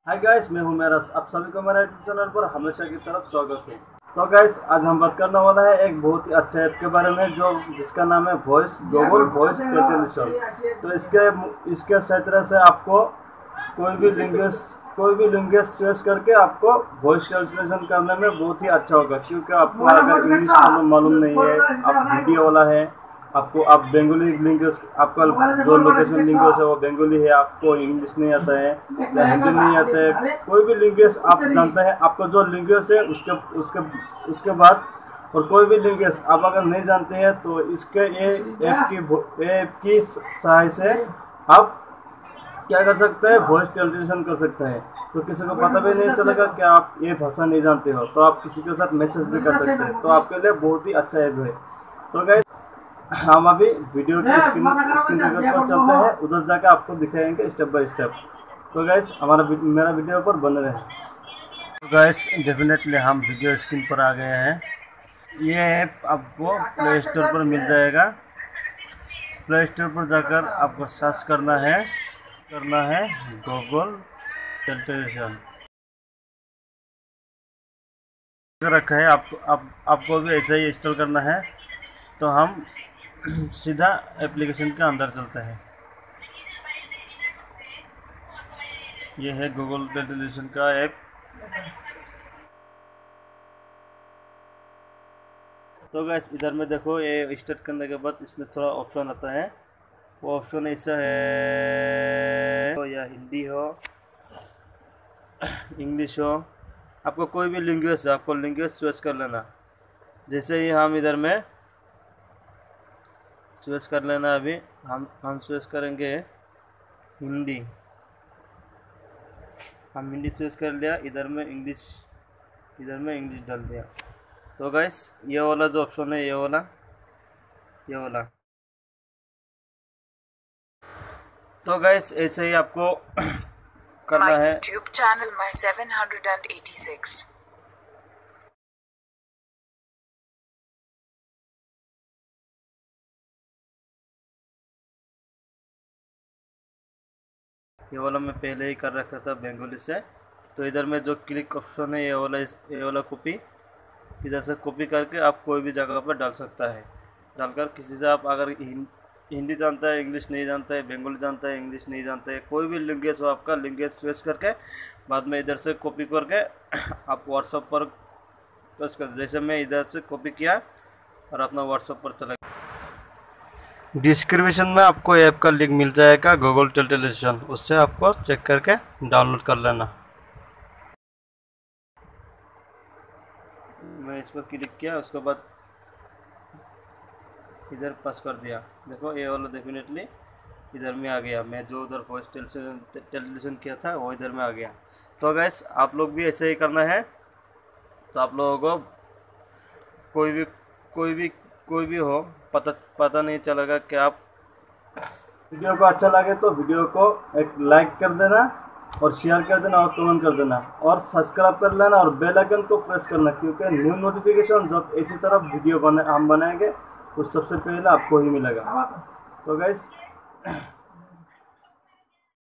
Hi guys, मैं हूं मेरा। आप सभी को मेरा यूट्यूब चैनल पर हमेशा की तरफ स्वागत है। तो गाइस, आज हम बात करने वाला है एक बहुत ही अच्छा ऐप के बारे में जो जिसका नाम है गूगल वॉइस ट्रांसलेशन। तो इसके सही तरह से आपको कोई भी लैंग्वेज चॉइस करके आपको वॉइस ट्रांसलेशन करने में बहुत ही अच्छा होगा, क्योंकि आपको अगर इंग्लिश मालूम नहीं है, आप हिंदी वाला है, आप बंगाली लैंग्वेज, आपका जो लोकेशन लैंग्वेज है वो बंगाली है, आपको इंग्लिश नहीं आता है या हिंदी नहीं आता है, कोई भी लैंग्वेज आप जानते हैं, आपका जो लैंग्वेज है उसके बाद और कोई भी लैंग्वेज आप अगर नहीं जानते हैं तो इसके ऐप की सहायता से आप क्या कर सकते हैं, वॉइस ट्रांसलेशन कर सकते हैं। तो किसी को पता भी नहीं चलेगा कि आप ये भाषा नहीं जानते हो, तो आप किसी के साथ मैसेज भी कर सकते हैं। तो आपके लिए बहुत ही अच्छा ऐप है। तो गाइस, हम अभी वीडियो की स्क्रीन पर चलते हैं, उधर जाकर आपको दिखाएंगे स्टेप बाय स्टेप। तो गाइस, मेरा वीडियो पर बने रहे। तो गाइस, डेफिनेटली हम वीडियो स्क्रीन पर आ गए हैं। ये ऐप आपको प्ले स्टोर पर मिल जाएगा। प्ले स्टोर पर जाकर आपको सर्च करना है गूगल ट्रांसलेशन रखा है। आपको भी ऐसे ही इंस्टॉल करना है। तो हम सीधा एप्लीकेशन के अंदर चलते हैं। ये है गूगल ट्रांसलेशन का ऐप। तो गाइस, इधर में देखो, ये स्टार्ट करने के बाद इसमें थोड़ा ऑप्शन आता है। वो ऑप्शन ऐसा है, तो या हिंदी हो, इंग्लिश हो, आपको कोई भी लैंग्वेज है, आपको लैंग्वेज चॉइस कर लेना। जैसे ही हम इधर में स्विच कर लेना। अभी हम स्विच करेंगे हिंदी। हम हिंदी स्विच कर लिया, इधर में इंग्लिश डाल दिया। तो गाइस, ये वाला जो ऑप्शन है, ये वाला। तो गाइस, ऐसे ही आपको करना है। YouTube channel mera786। ये वाला मैं पहले ही कर रखा था बंगाली से। तो इधर में जो क्लिक ऑप्शन है, ये वाला कॉपी, इधर से कॉपी करके आप कोई भी जगह पर डाल सकता है। डालकर किसी से आप अगर हिंदी जानता है, इंग्लिश नहीं जानता है, बंगाली जानता है, इंग्लिश नहीं जानता है, कोई भी लैंग्वेज हो, आपका लैंग्वेज स्विच करके बाद में इधर से कॉपी करके आप व्हाट्सएप पर पेस्ट कर। जैसे मैं इधर से कॉपी किया और अपना व्हाट्सएप पर चला। डिस्क्रिप्शन में आपको ऐप का लिंक मिल जाएगा गूगल ट्रांसलेशन, उससे आपको चेक करके डाउनलोड कर लेना। मैं इस पर क्लिक किया, उसके बाद इधर पास कर दिया। देखो, ये वाला डेफिनेटली इधर में आ गया। मैं जो उधर वॉइस ट्रांसलेशन किया था वो इधर में आ गया। तो गाइस, आप लोग भी ऐसे ही करना है। तो आप लोगों को कोई भी हो, पता नहीं चलेगा कि आप वीडियो को अच्छा लगे तो वीडियो को एक लाइक कर देना और शेयर कर देना और कमेंट कर देना और सब्सक्राइब कर लेना और बेल आइकन को प्रेस करना, क्योंकि न्यू नोटिफिकेशन जब इसी तरह वीडियो हम बनाएंगे तो सबसे पहले आपको ही मिलेगा। तो गाइस,